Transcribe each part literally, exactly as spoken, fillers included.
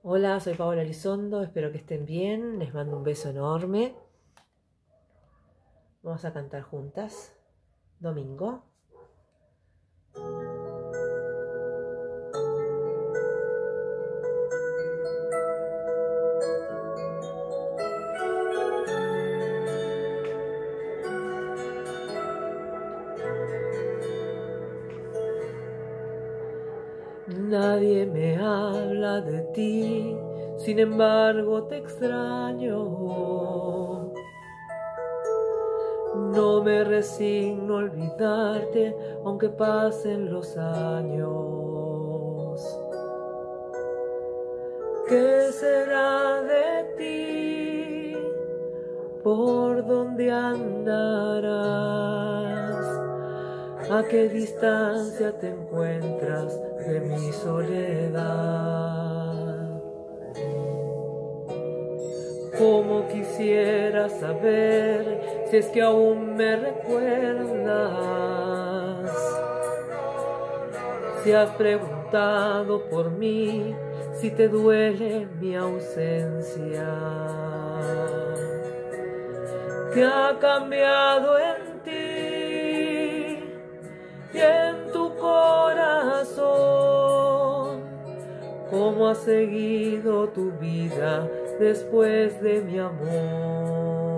Hola, soy Paola Elizondo, espero que estén bien, les mando un beso enorme. Vamos a cantar juntas, Domingo. Nadie me habla de ti, sin embargo te extraño. No me resigno a olvidarte, aunque pasen los años. ¿Qué será de ti? ¿Por dónde andarás? ¿A qué distancia te encuentras de mi soledad? Cómo quisiera saber si es que aún me recuerdas. Si has preguntado por mí, si te duele mi ausencia. ¿Qué ha cambiado en ti y en tu corazón? ¿Cómo ha seguido tu vida después de mi amor?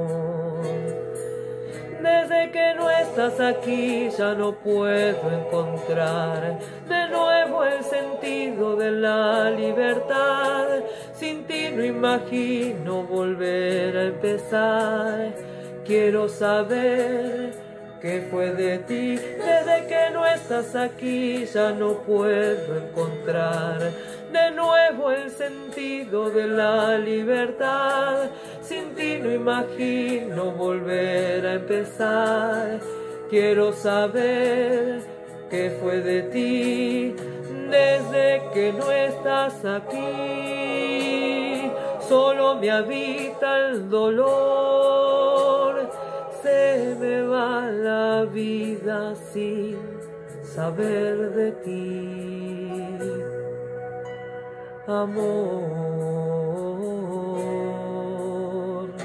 Desde que no estás aquí ya no puedo encontrar de nuevo el sentido de la libertad. Sin ti no imagino volver a empezar. Quiero saber qué fue de ti. Desde que no estás aquí ya no puedo encontrar de nuevo el sentido de la libertad. Sin ti no imagino volver a empezar. Quiero saber qué fue de ti desde que no estás aquí. Solo me habita el dolor. Se me va la vida sin saber de ti, amor.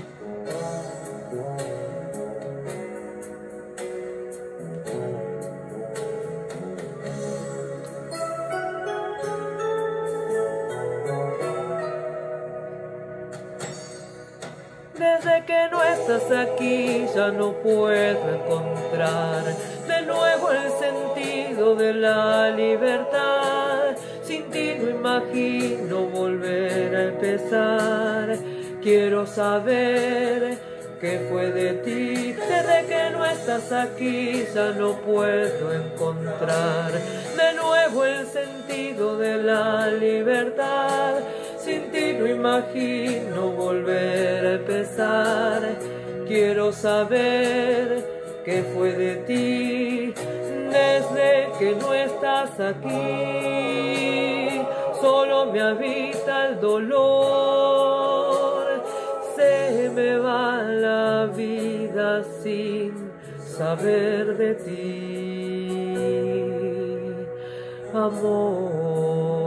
Desde que no estás aquí ya no puedo encontrar de nuevo el sentido de la libertad. Sin ti no imagino volver a empezar. Quiero saber qué fue de ti. Desde que no estás aquí ya no puedo encontrar de nuevo el sentido de la libertad. Sin ti no imagino volver a empezar. Quiero saber qué fue de ti desde que no estás aquí. Solo me habita el dolor. Se me va la vida sin saber de ti, amor.